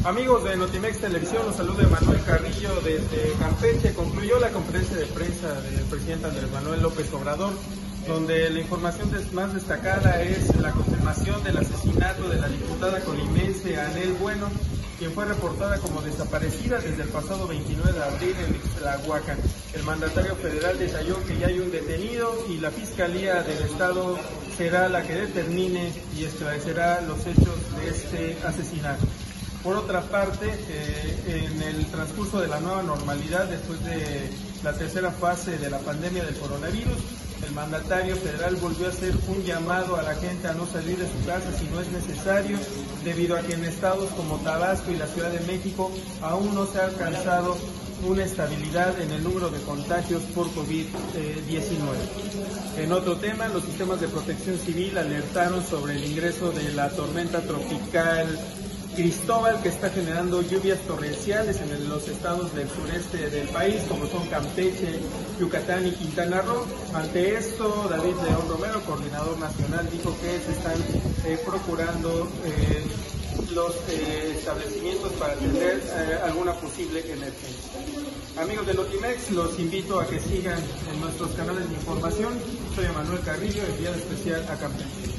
Amigos de Notimex Televisión, los saluda Manuel Carrillo desde Campeche. Concluyó la conferencia de prensa del presidente Andrés Manuel López Obrador, donde la información más destacada es la confirmación del asesinato de la diputada colimense Anel Bueno, quien fue reportada como desaparecida desde el pasado 29 de abril en Ixtlahuacán. El mandatario federal detalló que ya hay un detenido y la Fiscalía del Estado será la que determine y esclarecerá los hechos de este asesinato. Por otra parte, en el transcurso de la nueva normalidad, después de la tercera fase de la pandemia del coronavirus, el mandatario federal volvió a hacer un llamado a la gente a no salir de su casa si no es necesario, debido a que en estados como Tabasco y la Ciudad de México aún no se ha alcanzado una estabilidad en el número de contagios por COVID-19. En otro tema, los sistemas de protección civil alertaron sobre el ingreso de la tormenta tropical Cristóbal, que está generando lluvias torrenciales en los estados del sureste del país, como son Campeche, Yucatán y Quintana Roo. Ante esto, David León Romero, coordinador nacional, dijo que se están procurando los establecimientos para atender alguna posible emergencia. Amigos de Notimex, los invito a que sigan en nuestros canales de información. Soy Manuel Carrillo, enviado especial a Campeche.